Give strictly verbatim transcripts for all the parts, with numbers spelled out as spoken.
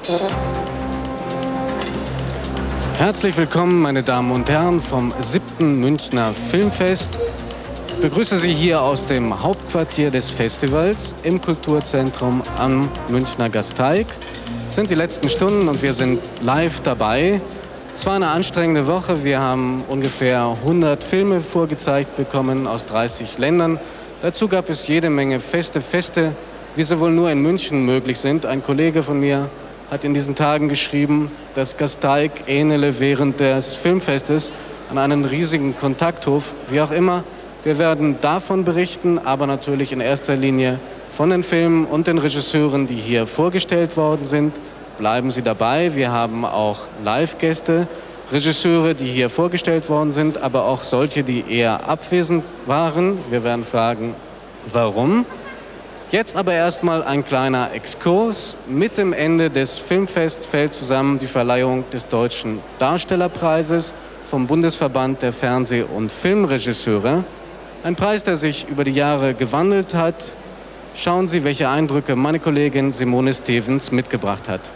Herzlich willkommen, meine Damen und Herren, vom siebten Münchner Filmfest. Ich begrüße Sie hier aus dem Hauptquartier des Festivals im Kulturzentrum am Münchner Gasteig. Es sind die letzten Stunden und wir sind live dabei. Es war eine anstrengende Woche. Wir haben ungefähr hundert Filme vorgezeigt bekommen aus dreißig Ländern. Dazu gab es jede Menge feste Feste, wie sie wohl nur in München möglich sind. Ein Kollege von mir hat in diesen Tagen geschrieben, dass Gasteig ähnele während des Filmfestes an einen riesigen Kontakthof. Wie auch immer, wir werden davon berichten, aber natürlich in erster Linie von den Filmen und den Regisseuren, die hier vorgestellt worden sind. Bleiben Sie dabei, wir haben auch Live-Gäste, Regisseure, die hier vorgestellt worden sind, aber auch solche, die eher abwesend waren. Wir werden fragen, warum. Jetzt aber erstmal ein kleiner Exkurs. Mit dem Ende des Filmfests fällt zusammen die Verleihung des Deutschen Darstellerpreises vom Bundesverband der Fernseh- und Filmregisseure. Ein Preis, der sich über die Jahre gewandelt hat. Schauen Sie, welche Eindrücke meine Kollegin Simone Stevens mitgebracht hat.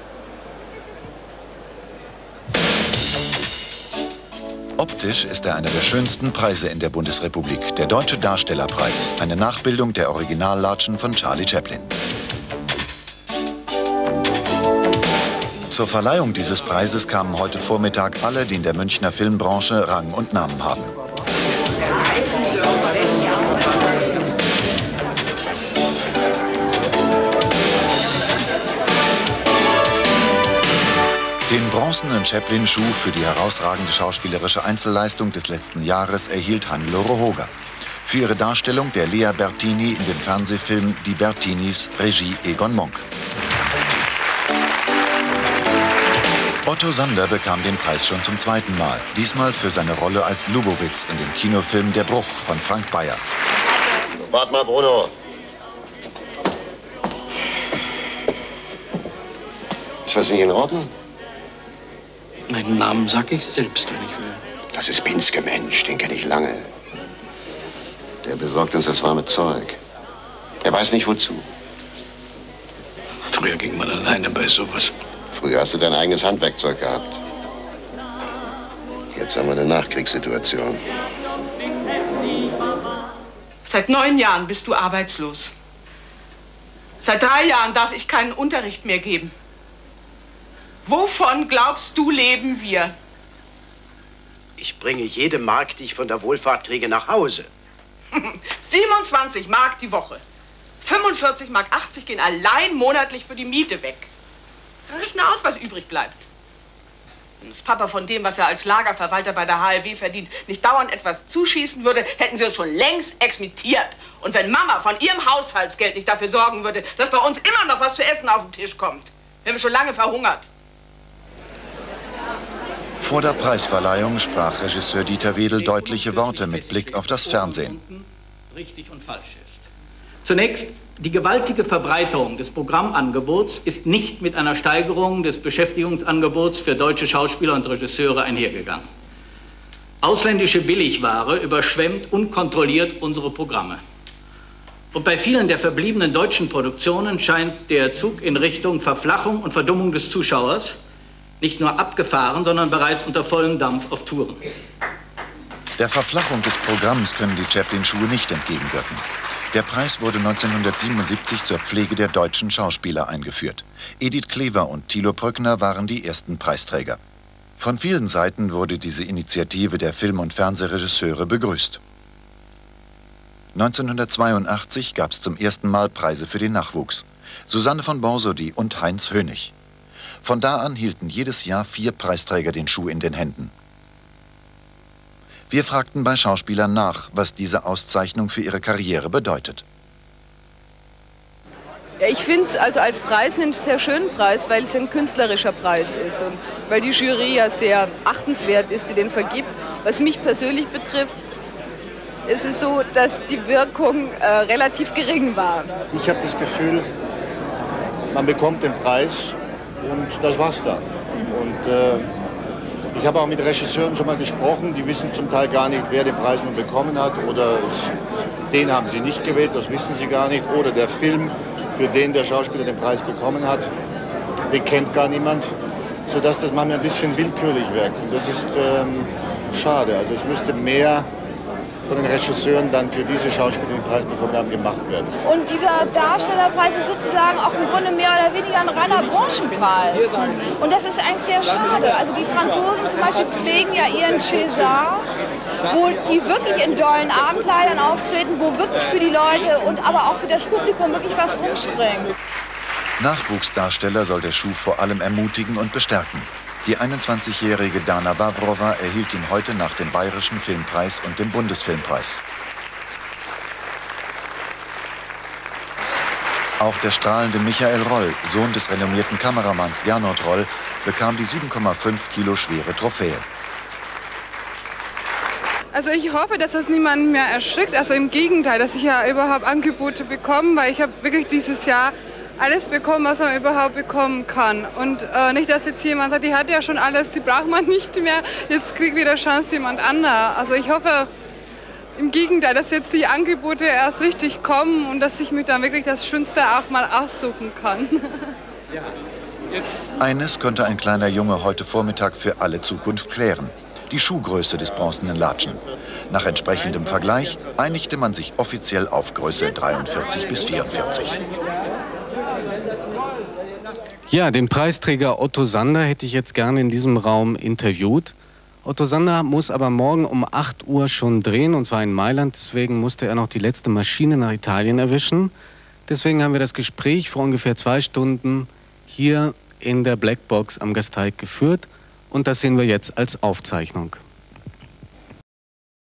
Optisch ist er einer der schönsten Preise in der Bundesrepublik, der Deutsche Darstellerpreis, eine Nachbildung der Originallatschen von Charlie Chaplin. Zur Verleihung dieses Preises kamen heute Vormittag alle, die in der Münchner Filmbranche Rang und Namen haben. Den bronzenen Chaplin-Schuh für die herausragende schauspielerische Einzelleistung des letzten Jahres erhielt Hannelore Hoger. Für ihre Darstellung der Lea Bertini in dem Fernsehfilm Die Bertinis, Regie Egon Monk. Otto Sander bekam den Preis schon zum zweiten Mal. Diesmal für seine Rolle als Lubowitz in dem Kinofilm Der Bruch von Frank Bayer. Wart mal, Bruno. Ist was nicht in Ordnung? Meinen Namen sag ich selbst, wenn ich will. Das ist Pinske, Mensch, den kenne ich lange. Der besorgt uns das warme Zeug. Er weiß nicht wozu. Früher ging man alleine bei sowas. Früher hast du dein eigenes Handwerkzeug gehabt. Jetzt haben wir eine Nachkriegssituation. Seit neun Jahren bist du arbeitslos. Seit drei Jahren darf ich keinen Unterricht mehr geben. Wovon glaubst du, leben wir? Ich bringe jede Mark, die ich von der Wohlfahrt kriege, nach Hause. siebenundzwanzig Mark die Woche. fünfundvierzig Mark achtzig gehen allein monatlich für die Miete weg. Rechne aus, was übrig bleibt. Wenn das Papa von dem, was er als Lagerverwalter bei der H L W verdient, nicht dauernd etwas zuschießen würde, hätten sie uns schon längst exmittiert. Und wenn Mama von ihrem Haushaltsgeld nicht dafür sorgen würde, dass bei uns immer noch was zu essen auf den Tisch kommt, wären wir schon lange verhungert. Vor der Preisverleihung sprach Regisseur Dieter Wedel deutliche Worte mit Blick auf das Fernsehen. Richtig und falsch ist. Zunächst, die gewaltige Verbreiterung des Programmangebots ist nicht mit einer Steigerung des Beschäftigungsangebots für deutsche Schauspieler und Regisseure einhergegangen. Ausländische Billigware überschwemmt unkontrolliert unsere Programme. Und bei vielen der verbliebenen deutschen Produktionen scheint der Zug in Richtung Verflachung und Verdummung des Zuschauers nicht nur abgefahren, sondern bereits unter vollem Dampf auf Touren. Der Verflachung des Programms können die Chaplin-Schuhe nicht entgegenwirken. Der Preis wurde neunzehnhundertsiebenundsiebzig zur Pflege der deutschen Schauspieler eingeführt. Edith Klever und Thilo Brückner waren die ersten Preisträger. Von vielen Seiten wurde diese Initiative der Film- und Fernsehregisseure begrüßt. neunzehnhundertzweiundachtzig gab es zum ersten Mal Preise für den Nachwuchs. Susanne von Borsody und Heinz Hönig. Von da an hielten jedes Jahr vier Preisträger den Schuh in den Händen. Wir fragten bei Schauspielern nach, was diese Auszeichnung für ihre Karriere bedeutet. Ja, ich finde es also als Preis einen sehr schönen Preis, weil es ein künstlerischer Preis ist und weil die Jury ja sehr achtenswert ist, die den vergibt. Was mich persönlich betrifft, ist es so, dass die Wirkung äh, relativ gering war. Ich habe das Gefühl, man bekommt den Preis und das war's dann. Und äh, ich habe auch mit Regisseuren schon mal gesprochen, die wissen zum Teil gar nicht, wer den Preis nun bekommen hat oder den haben sie nicht gewählt, das wissen sie gar nicht. Oder der Film, für den der Schauspieler den Preis bekommen hat. den kennt gar niemand, sodass das manchmal ein bisschen willkürlich wirkt. Und das ist ähm, schade. Also es müsste mehr von den Regisseuren dann für diese Schauspieler, die den Preis bekommen haben, gemacht werden. Und dieser Darstellerpreis ist sozusagen auch im Grunde mehr oder weniger ein reiner Branchenpreis. Und das ist eigentlich sehr schade. Also die Franzosen zum Beispiel pflegen ja ihren César, wo die wirklich in dollen Abendkleidern auftreten, wo wirklich für die Leute und aber auch für das Publikum wirklich was rumspringt. Nachwuchsdarsteller soll der Schuh vor allem ermutigen und bestärken. Die einundzwanzigjährige Dana Wawrowa erhielt ihn heute nach dem Bayerischen Filmpreis und dem Bundesfilmpreis. Auch der strahlende Michael Roll, Sohn des renommierten Kameramanns Gernot Roll, bekam die sieben Komma fünf Kilo schwere Trophäe. Also ich hoffe, dass das niemanden mehr erschrickt. Also im Gegenteil, dass ich ja überhaupt Angebote bekomme, weil ich habe wirklich dieses Jahr alles bekommen, was man überhaupt bekommen kann. Und äh, nicht, dass jetzt jemand sagt, die hat ja schon alles, die braucht man nicht mehr, jetzt kriegt wieder Chance jemand anderer. Also ich hoffe im Gegenteil, dass jetzt die Angebote erst richtig kommen und dass ich mir dann wirklich das Schönste auch mal aussuchen kann. Eines konnte ein kleiner Junge heute Vormittag für alle Zukunft klären: die Schuhgröße des bronzenen Latschen. Nach entsprechendem Vergleich einigte man sich offiziell auf Größe dreiundvierzig bis vierundvierzig. Ja, den Preisträger Otto Sander hätte ich jetzt gerne in diesem Raum interviewt. Otto Sander muss aber morgen um acht Uhr schon drehen, und zwar in Mailand. Deswegen musste er noch die letzte Maschine nach Italien erwischen. Deswegen haben wir das Gespräch vor ungefähr zwei Stunden hier in der Blackbox am Gasteig geführt. Und das sehen wir jetzt als Aufzeichnung.